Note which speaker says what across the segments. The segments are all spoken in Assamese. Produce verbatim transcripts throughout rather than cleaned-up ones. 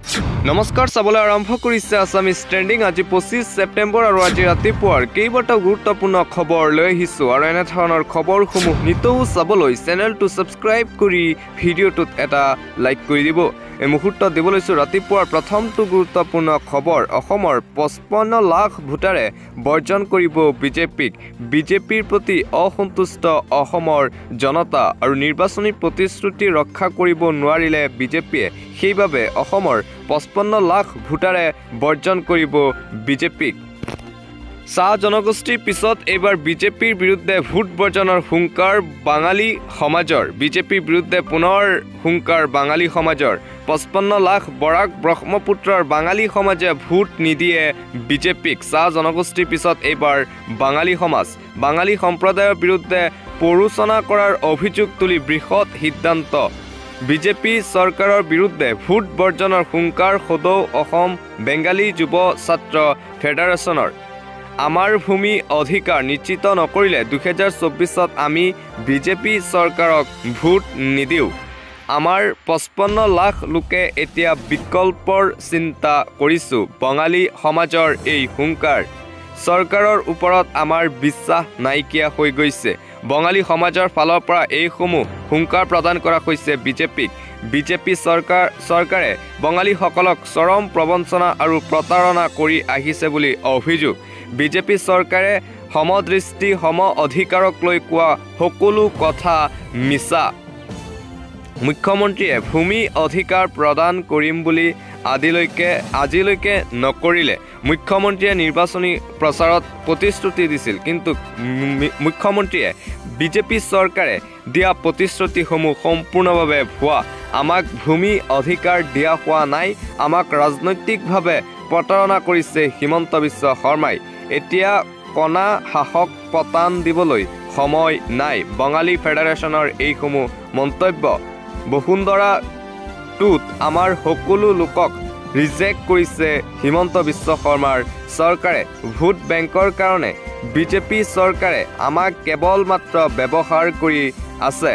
Speaker 1: নমস্কাৰ চাবলৈ আৰম্ভ কৰিছে আছামিজ ট্ৰেণ্ডিং আজি পঁচিছ ছেপ্টেম্বৰ আৰু আজি ৰাতিপুৱাৰ কেইবাটাও গুৰুত্বপূৰ্ণ খবৰ লৈ আহিছোঁ আৰু এনে ধৰণৰ খবৰসমূহ নিতৌ চাবলৈ চেনেলটো ছাবস্ক্ৰাইব কৰি ভিডিঅ'টোত এটা লাইক কৰি দিব। এই মুহূৰ্তত দিব লৈছোঁ ৰাতিপুৱাৰ প্ৰথমটো গুৰুত্বপূৰ্ণ খবৰ অসমৰ পঁচপন্ন লাখ ভোটাৰে বৰ্জন কৰিব বিজেপিক বিজেপিৰ প্ৰতি অসন্তুষ্ট অসমৰ জনতা আৰু নিৰ্বাচনী প্ৰতিশ্ৰুতি ৰক্ষা কৰিব নোৱাৰিলে বিজেপিয়ে সেইবাবে অসমৰ পঁচপন্ন লাখ ভোটাৰে বৰ্জন কৰিব বিজেপিক। চাহ জনগোষ্ঠীৰ পিছত এইবাৰ বিজেপিৰ বিৰুদ্ধে ভোট বৰ্জনৰ হুংকাৰ বাঙালী সমাজৰ বিজেপিৰ বিৰুদ্ধে পুনৰ হুংকাৰ বাঙালী সমাজৰ পঁচপন্ন লাখ বৰাক ব্ৰহ্মপুত্ৰৰ বাঙালী সমাজে ভোট নিদিয়ে বিজেপিক। চাহ জনগোষ্ঠীৰ পিছত এইবাৰ বাঙালী সমাজ বাঙালী সম্প্ৰদায়ৰ বিৰুদ্ধে প্ৰৰোচনা কৰাৰ অভিযোগ তুলি বৃহৎ সিদ্ধান্ত বিজেপি চৰকাৰৰ বিৰুদ্ধে ভোট বৰ্জনৰ হুংকাৰ সদৌ অসম বেংগালী যুৱ ছাত্ৰ ফেডাৰেশ্যনৰ আমাৰ ভূমি অধিকাৰ নিশ্চিত নকৰিলে দুহেজাৰ চৌব্বিছত আমি বিজেপি চৰকাৰক ভোট নিদিওঁ। আমাৰ পঁচপন্ন লাখ লোকে এতিয়া বিকল্পৰ চিন্তা কৰিছোঁ। বঙালী সমাজৰ এই হুংকাৰ চৰকাৰৰ ওপৰত আমাৰ বিশ্বাস নাইকিয়া হৈ গৈছে। বঙালী সমাজৰ ফালৰ পৰা এইসমূহ হুংকাৰ প্ৰদান কৰা হৈছে বিজেপিক। বিজেপি চৰকাৰ চৰকাৰে বঙালীসকলক চৰম প্ৰবঞ্চনা আৰু প্ৰতাৰণা কৰি আহিছে বুলি অভিযোগ। বিজেপি চৰকাৰে সমদৃষ্টি সম অধিকাৰক লৈ কোৱা সকলো কথা মিছা। মুখ্যমন্ত্ৰীয়ে ভূমি অধিকাৰ প্ৰদান কৰিম বুলি আদিলৈকে আজিলৈকে নকৰিলে। মুখ্যমন্ত্ৰীয়ে নিৰ্বাচনী প্ৰচাৰত প্ৰতিশ্ৰুতি দিছিল, কিন্তু মুখ্যমন্ত্ৰীয়ে বিজেপি চৰকাৰে দিয়া প্ৰতিশ্ৰুতিসমূহ সম্পূৰ্ণভাৱে ভুৱা। আমাক ভূমি অধিকাৰ দিয়া হোৱা নাই, আমাক ৰাজনৈতিকভাৱে প্ৰতাৰণা কৰিছে হিমন্ত বিশ্ব শৰ্মাই। এতিয়া কণা সাহস পতান দিবলৈ সময় নাই। বঙালী ফেডাৰেশ্যনৰ এইসমূহ মন্তব্য বসুন্ধৰা টুত আমাৰ সকলো লোকক ৰিজেক্ট কৰিছে হিমন্ত বিশ্ব শৰ্মাৰ চৰকাৰে। ভোট বেংকৰ কাৰণে বিজেপি চৰকাৰে আমাক কেৱল মাত্ৰ ব্যৱহাৰ কৰি আছে।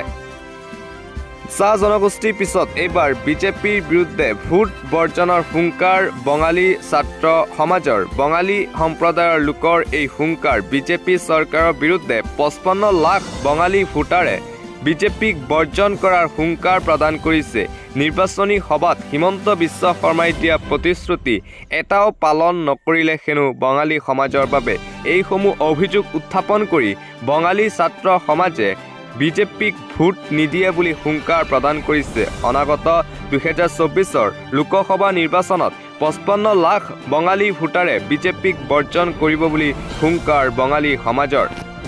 Speaker 1: চাহ জনগোষ্ঠীৰ পিছত এইবাৰ বিজেপিৰ বিৰুদ্ধে ভোট বৰ্জনৰ হুংকাৰ বঙালী ছাত্ৰ সমাজৰ বঙালী সম্প্ৰদায়ৰ লোকৰ এই হুংকাৰ বিজেপি চৰকাৰৰ বিৰুদ্ধে পঁচপন্ন লাখ বঙালী ভোটাৰে বিজেপিক বৰ্জন কৰাৰ হুংকাৰ প্ৰদান কৰিছে। নিৰ্বাচনী সভাত হিমন্ত বিশ্ব শৰ্মাই দিয়া প্ৰতিশ্ৰুতি এটাও পালন নকৰিলে হেনো বঙালী সমাজৰ বাবে এইসমূহ অভিযোগ উত্থাপন কৰি বঙালী ছাত্ৰ সমাজে বিজেপিক ভোট নিদিয়ে বুলি হুংকাৰ প্ৰদান কৰিছে। অনাগত দুহেজাৰ চৌব্বিছৰ লোকসভা নিৰ্বাচনত পঁচপন্ন লাখ বঙালী ভোটাৰে বিজেপিক বৰ্জন কৰিব বুলি হুংকাৰ বঙালী সমাজৰ।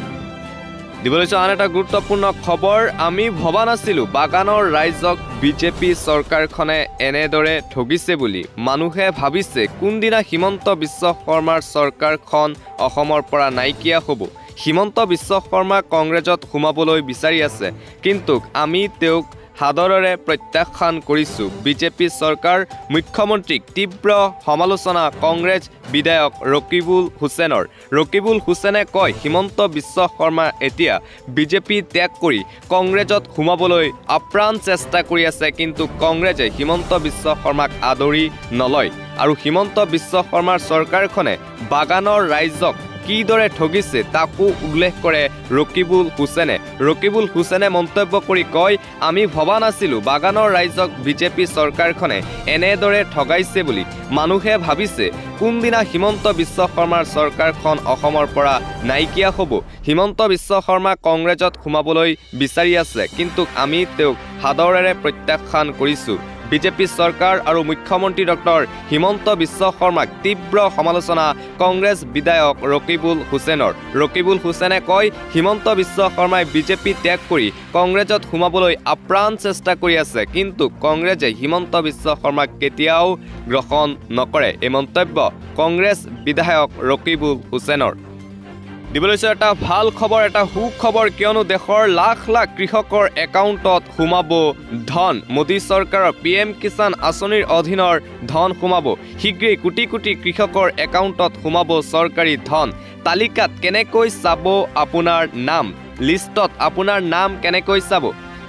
Speaker 1: দিবলৈ আন এটা গুৰুত্বপূৰ্ণ খবৰ আমি ভবা নাছিলোঁ বাগানৰ ৰাইজক বিজেপি চৰকাৰখনে এনেদৰে ঠগিছে বুলি। মানুহে ভাবিছে কোনদিনা হিমন্ত বিশ্ব শৰ্মাৰ চৰকাৰখন অসমৰ পৰা নাইকিয়া হ'ব। হিমন্ত বিশ্ব শৰ্মা কংগ্ৰেছত সোমাবলৈ বিচাৰি আছে, কিন্তু আমি তেওঁক সাদৰেৰে প্ৰত্যাখ্যান কৰিছোঁ। বিজেপি চৰকাৰ মুখ্যমন্ত্ৰীক তীব্ৰ সমালোচনা কংগ্ৰেছ বিধায়ক ৰকিবুল হুছেইনৰ। ৰকিবুল হুছেইনে কয় হিমন্ত বিশ্ব শৰ্মা এতিয়া বিজেপি ত্যাগ কৰি কংগ্ৰেছত সোমাবলৈ আপ্ৰাণ চেষ্টা কৰি আছে, কিন্তু কংগ্ৰেছে হিমন্ত বিশ্ব শৰ্মাক আদৰি নলয়। আৰু হিমন্ত বিশ্ব শৰ্মাৰ চৰকাৰখনে বাগানৰ ৰাইজক কিদৰে ঠগিছে তাকো উল্লেখ কৰে ৰকিবুল হুছেইনে। ৰকিবুল হুছেইনে মন্তব্য কৰি কয় আমি ভবা নাছিলোঁ বাগানৰ ৰাইজক বিজেপি চৰকাৰখনে এনেদৰে ঠগাইছে বুলি। মানুহে ভাবিছে কোনদিনা হিমন্ত বিশ্ব শৰ্মাৰ চৰকাৰখন অসমৰ পৰা নাইকিয়া হ'ব। হিমন্ত বিশ্ব শৰ্মা কংগ্ৰেছত সোমাবলৈ বিচাৰি আছে, কিন্তু আমি তেওঁক সাদৰেৰে প্ৰত্যাখ্যান কৰিছোঁ। বিজেপি চৰকাৰ আৰু মুখ্যমন্ত্ৰী ডক্টৰ হিমন্ত বিশ্ব শৰ্মাক তীব্ৰ সমালোচনা কংগ্ৰেছ বিধায়ক ৰকিবুল হুছেইনৰ। ৰকিবুল হুছেইনে কয় হিমন্ত বিশ্ব শৰ্মাই বিজেপি ত্যাগ কৰি কংগ্ৰেছত সোমাবলৈ আপ্ৰাণ চেষ্টা কৰি আছে, কিন্তু কংগ্ৰেছে হিমন্ত বিশ্ব শৰ্মাক কেতিয়াও গ্ৰহণ নকৰে। এই মন্তব্য কংগ্ৰেছ বিধায়ক ৰকিবুল হুছেইনৰ। দিবলৈ এটা ভাল খবৰ, এটা সুখবৰ, কিয়নো দেশৰ লাখ লাখ কৃষকৰ একাউণ্টত সোমাব ধন। মোদী চৰকাৰৰ পি এম কিষাণ আঁচনিৰ অধীনৰ ধন সোমাব। শীঘ্ৰেই কোটি কোটি কৃষকৰ একাউণ্টত সোমাব চৰকাৰী ধন। তালিকাত কেনেকৈ চাব আপোনাৰ নাম, লিষ্টত আপোনাৰ নাম কেনেকৈ চাব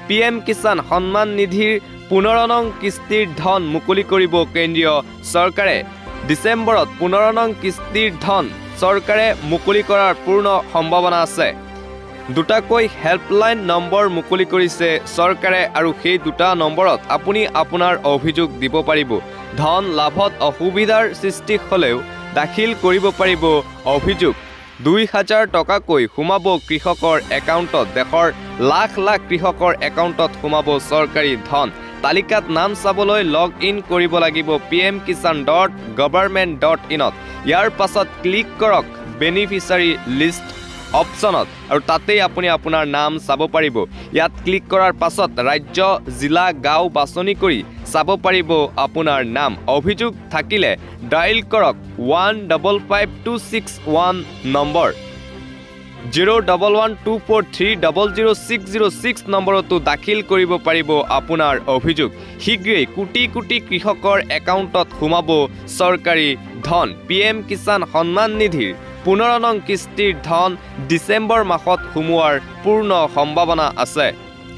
Speaker 1: পি এম কিষাণ সন্মান নিধিৰ পোন্ধৰ নং কিস্তিৰ ধন মুকলি কৰিব কেন্দ্ৰীয় চৰকাৰে ডিচেম্বৰত পোন্ধৰ নং কিস্তিৰ ধন চৰকাৰে মুকলি কৰাৰ পূৰ্ণ সম্ভাৱনা আছে দুটাকৈ হেল্পলাইন নম্বৰ মুকলি কৰিছে চৰকাৰে আৰু সেই দুটা নম্বৰত আপুনি আপোনাৰ অভিযোগ দিব পাৰিব ধন লাভত অসুবিধাৰ সৃষ্টি হ'লেও দাখিল কৰিব পাৰিব অভিযোগ দুই হাজাৰ টকাকৈ সোমাব কৃষকৰ একাউণ্টত দেশৰ লাখ লাখ কৃষকৰ একাউণ্টত সোমাব চৰকাৰী ধন তালিকাত নাম চাবলৈ লগ ইন কৰিব লাগিব P M Kisan dot government dot ইনত ইয়াৰ পাছত ক্লিক কৰক বেনিফিচিয়াৰী লিষ্ট অপশ্যনত আৰু তাতেই আপুনি আপোনাৰ নাম চাব পাৰিব ইয়াত ক্লিক কৰাৰ পাছত ৰাজ্য জিলা গাঁও বাছনি কৰি চাব পাৰিব আপোনাৰ নাম অভিযোগ থাকিলে ডাইল কৰক one double five two six one number zero' double one two four three double zero' six zero' six নম্বৰতো দাখিল কৰিব পাৰিব আপোনাৰ অভিযোগ শীঘ্ৰেই কোটি কোটি কৃষকৰ একাউণ্টত সোমাব চৰকাৰী ধন পি এম কিষাণ সন্মান নিধিৰ পোন্ধৰ নং কিস্তিৰ ধন ডিচেম্বৰ মাহত সোমোৱাৰ পূৰ্ণ সম্ভাৱনা আছে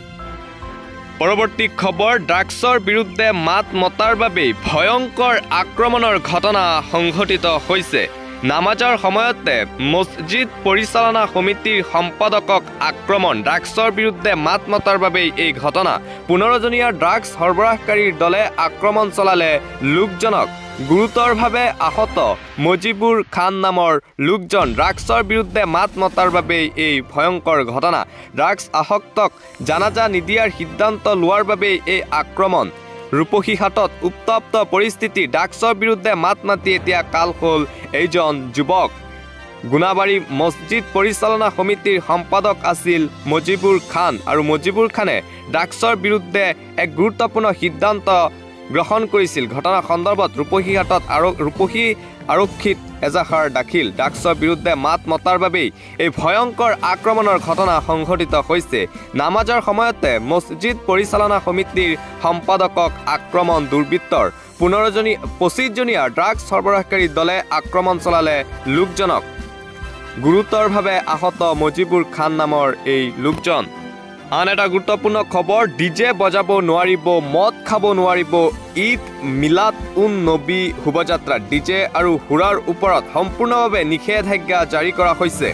Speaker 1: পৰৱৰ্তী খবৰ ড্ৰাগছৰ বিৰুদ্ধে মাত মতাৰ বাবেই ভয়ংকৰ আক্ৰমণৰ ঘটনা সংঘটিত হৈছে নামাজৰ সময়তে মছজিদ পৰিচালনা সমিতিৰ সম্পাদকক আক্ৰমণ ড্ৰাগছৰ বিৰুদ্ধে মাত মতাৰ বাবেই এই ঘটনা পোন্ধৰজনীয়া ড্ৰাগছ সৰবৰাহকাৰীৰ দলে আক্ৰমণ চলালে লোকজনক গুৰুতৰভাৱে আহত মজিবুৰ খান নামৰ লোকজন ড্ৰাগছৰ বিৰুদ্ধে মাত মতাৰ বাবেই এই ভয়ংকৰ ঘটনা ড্ৰাগছ আসক্তক জানাজা নিদিয়াৰ সিদ্ধান্ত লোৱাৰ বাবেই এই আক্ৰমণ ৰূপহীহাটত উত্তপ্ত পৰিস্থিতি ড্ৰাগছৰ বিৰুদ্ধে মাত মাতি এতিয়া কাল হ'ল এইজন যুৱক গুণাবাৰী মছজিদ পৰিচালনা সমিতিৰ সম্পাদক আছিল মজিবুৰ খান আৰু মজিবুৰ খানে ড্ৰাগছৰ বিৰুদ্ধে এক গুৰুত্বপূৰ্ণ সিদ্ধান্ত গ্ৰহণ কৰিছিল ঘটনা সন্দৰ্ভত ৰূপহীহাটত আৰু ৰূপহী আৰক্ষীত এজাহাৰ দাখিল ড্ৰাগছৰ বিৰুদ্ধে মাত মতাৰ বাবেই এই ভয়ংকৰ আক্ৰমণৰ ঘটনা সংঘটিত হৈছে নামাজৰ সময়তে মছজিদ পৰিচালনা সমিতিৰ সম্পাদকক আক্ৰমণ দুৰ্বৃত্তৰ পোন্ধৰজনী পঁচিছজনীয়া ড্ৰাগছ সৰবৰাহকাৰী দলে আক্ৰমণ চলালে লোকজনক গুৰুতৰভাৱে আহত মজিবুৰ খান নামৰ এই লোকজন আন এটা গুৰুত্বপূৰ্ণ খবৰ ডিজে বজাব নোৱাৰিব মদ খাব নোৱাৰিব ঈদ মিলাদ উন নবী শোভাযাত্ৰা ডিজে আৰু সুৰাৰ ওপৰত সম্পূৰ্ণভাৱে নিষেধাজ্ঞা জাৰি কৰা হৈছে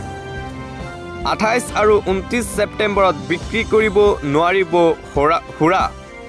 Speaker 1: আঠাইছ আৰু ঊনত্ৰিছ ছেপ্টেম্বৰত বিক্ৰী কৰিব নোৱাৰিব সুৰা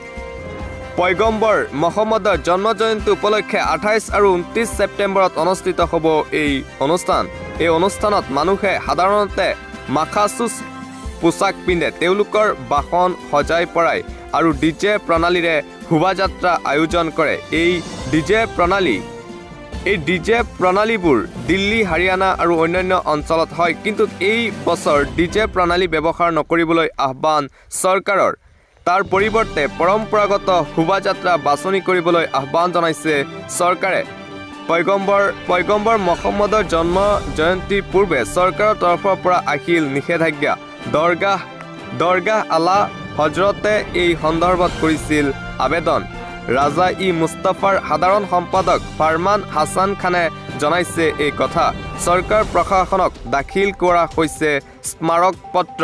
Speaker 1: পয়গম্বৰ মহম্মদৰ জন্ম জয়ন্তী উপলক্ষে আঠাইছ আৰু ঊনত্ৰিছ ছেপ্টেম্বৰত অনুষ্ঠিত হ'ব এই অনুষ্ঠান এই অনুষ্ঠানত মানুহে সাধাৰণতে মাখাচুচ পোচাক পিন্ধে তেওঁলোকৰ বাহন সজাই পৰাই আৰু ডিজে প্ৰণালীৰে শোভাযাত্ৰা আয়োজন কৰে এই ডিজে প্ৰণালী এই ডিজে প্ৰণালীবোৰ দিল্লী হাৰিয়ানা আৰু অন্যান্য অঞ্চলত হয় কিন্তু এই বছৰ ডিজে প্ৰণালী ব্যৱহাৰ নকৰিবলৈ আহ্বান চৰকাৰৰ তাৰ পৰিৱৰ্তে পৰম্পৰাগত শোভাযাত্ৰা বাছনি কৰিবলৈ আহ্বান জনাইছে চৰকাৰে পয়গম্বৰ পয়গম্বৰ মহম্মদৰ জন্ম জয়ন্তীৰ পূৰ্বে চৰকাৰৰ তৰফৰ পৰা আহিল নিষেধাজ্ঞা দৰগাহ দৰগাহ আলা হজৰতে এই সন্দৰ্ভত কৰিছিল আবেদন ৰাজা ই মুস্তাফাৰ সাধাৰণ সম্পাদক ফাৰমান হাছান খানে জনাইছে এই কথা চৰকাৰ প্ৰশাসনক দাখিল কৰা হৈছে স্মাৰক পত্ৰ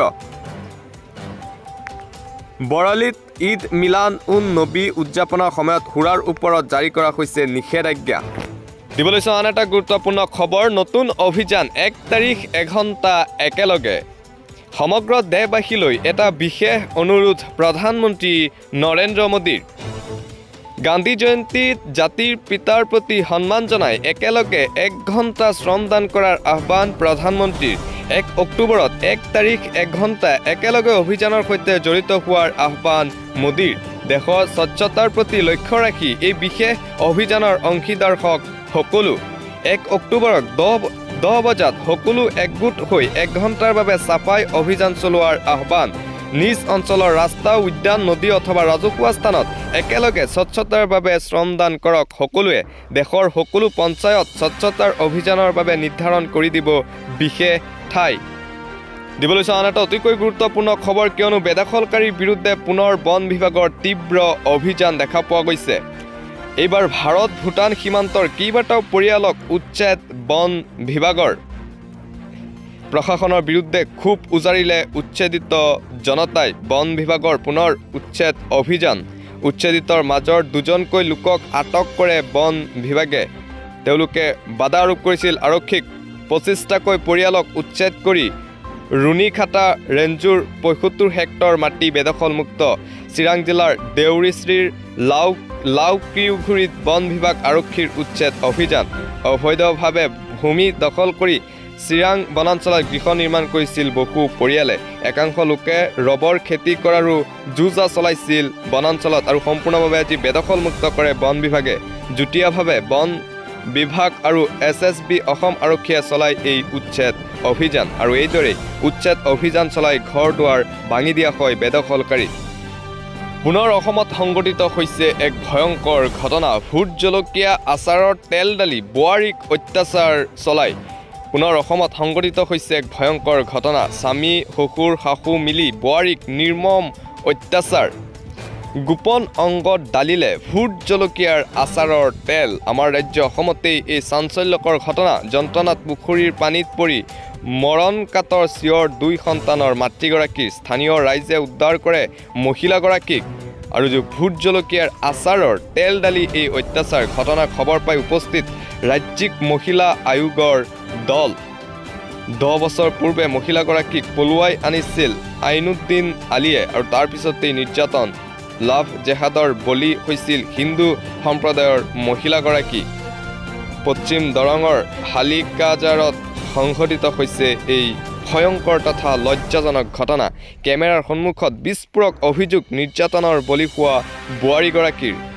Speaker 1: বৰালিত ঈদ মিলান উন নবী উদযাপনৰ সময়ত সুৰাৰ ওপৰত জাৰি কৰা হৈছে নিষেধাজ্ঞা দিবলৈ আন এটা গুৰুত্বপূৰ্ণ খবৰ নতুন অভিযান এক তাৰিখ এঘণ্টা একেলগে সমগ্ৰ দেশবাসীলৈ এটা বিশেষ অনুৰোধ প্ৰধানমন্ত্ৰী নৰেন্দ্ৰ মোদীৰ গান্ধী জয়ন্তীত জাতিৰ পিতাৰ প্ৰতি সন্মান জনাই একেলগে এক ঘণ্টা শ্ৰমদান কৰাৰ আহ্বান প্ৰধানমন্ত্ৰীৰ এক অক্টোবৰত এক তাৰিখ এক ঘণ্টা একেলগে অভিযানৰ সৈতে জড়িত হোৱাৰ আহ্বান মোদীৰ দেশৰ স্বচ্ছতাৰ প্ৰতি লক্ষ্য ৰাখি এই বিশেষ অভিযানৰ অংশীদাৰ হওক সকলো এক অক্টোবৰত দহ দহ বজাত সকলো একগোট হৈ এক ঘণ্টাৰ বাবে চাফাই অভিযান চলোৱাৰ আহ্বান নিজ অঞ্চলৰ ৰাস্তা উদ্যান নদী অথবা ৰাজহুৱা স্থানত একেলগে স্বচ্ছতাৰ বাবে শ্ৰমদান কৰক সকলোৱে দেশৰ সকলো পঞ্চায়ত স্বচ্ছতাৰ অভিযানৰ বাবে নিৰ্ধাৰণ কৰি দিব বিশেষ ঠাই দিবলৈ আন এটা অতিকৈ গুৰুত্বপূৰ্ণ খবৰ কিয়নো বেদখলকাৰীৰ বিৰুদ্ধে পুনৰ বন বিভাগৰ তীব্ৰ অভিযান দেখা পোৱা গৈছে এইবাৰ ভাৰত ভূটান সীমান্তৰ কেইবাটাও পৰিয়ালক উচ্ছেদ বন বিভাগৰ প্ৰশাসনৰ বিৰুদ্ধে ক্ষোভ উজাৰিলে উচ্ছেদিত জনতাই বন বিভাগৰ পুনৰ উচ্ছেদ অভিযান উচ্ছেদিতৰ মাজৰ দুজনকৈ লোকক আটক কৰে বন বিভাগে তেওঁলোকে বাধা আৰোপ কৰিছিল আৰক্ষীক পঁচিছটাকৈ পৰিয়ালক উচ্ছেদ কৰি ৰুণীখাটা ৰেঞ্জৰ পঁয়সত্তৰ হেক্টৰ মাটি বেদখলমুক্ত চিৰাং জিলাৰ দেউৰিশ্ৰীৰ লাও লাউকিউঘুৰিত বন বিভাগ আৰক্ষীৰ উচ্ছেদ অভিযান অবৈধভাৱে ভূমি দখল কৰি চিৰাং বনাঞ্চলত গৃহ নিৰ্মাণ কৰিছিল বহু পৰিয়ালে একাংশ লোকে ৰবৰ খেতি কৰাৰো যুঁজা চলাইছিল বনাঞ্চলত আৰু সম্পূৰ্ণভাৱে আজি বেদখলমুক্ত কৰে বন বিভাগে যুটীয়াভাৱে বন বিভাগ আৰু এছ এছ বি অসম আৰক্ষীয়ে চলাই এই উচ্ছেদ অভিযান আৰু এইদৰে উচ্ছেদ অভিযান চলাই ঘৰ দুৱাৰ ভাঙি দিয়া হয় বেদখলকাৰী পুনৰ অসমত সংঘটিত হৈছে এক ভয়ংকৰ ঘটনা ভোট জলকীয়া আচাৰৰ তেল ডালি বোৱাৰীক অত্যাচাৰ চলাই পুনৰ অসমত সংঘটিত হৈছে এক ভয়ংকৰ ঘটনা স্বামী শহুৰ শাহু মিলি বোৱাৰীক নিৰ্মম অত্যাচাৰ গোপন অংগত ডালিলে ভোট জলকীয়াৰ আচাৰৰ তেল আমাৰ ৰাজ্য অসমতেই এই চাঞ্চল্যকৰ ঘটনা যন্ত্ৰণাত পুখুৰীৰ পানীত পৰি মৰণ কাতৰ চিঞৰ দুই সন্তানৰ মাতৃগৰাকীৰ স্থানীয় ৰাইজে উদ্ধাৰ কৰে মহিলাগৰাকীক আৰু যে ভোট জলকীয়াৰ আচাৰৰ তেল ডালি এই অত্যাচাৰ ঘটনাৰ খবৰ পাই উপস্থিত ৰাজ্যিক মহিলা আয়োগৰ দল দহ বছৰ পূৰ্বে মহিলাগৰাকীক পলুৱাই আনিছিল আইনুদ্দিন আলীয়ে আৰু তাৰ পিছতেই নিৰ্যাতন লাভ জেহাদৰ বলি হৈছিল হিন্দু সম্প্ৰদায়ৰ মহিলাগৰাকী পশ্চিম দৰঙৰ হালিকাজাৰত সংঘটিত হৈছে এই ভয়ংকৰ তথা লজ্জাজনক ঘটনা কেমেৰাৰ সন্মুখত বিস্ফোৰক অভিযোগ নিৰ্যাতনৰ বলি হোৱা বোৱাৰীগৰাকীৰ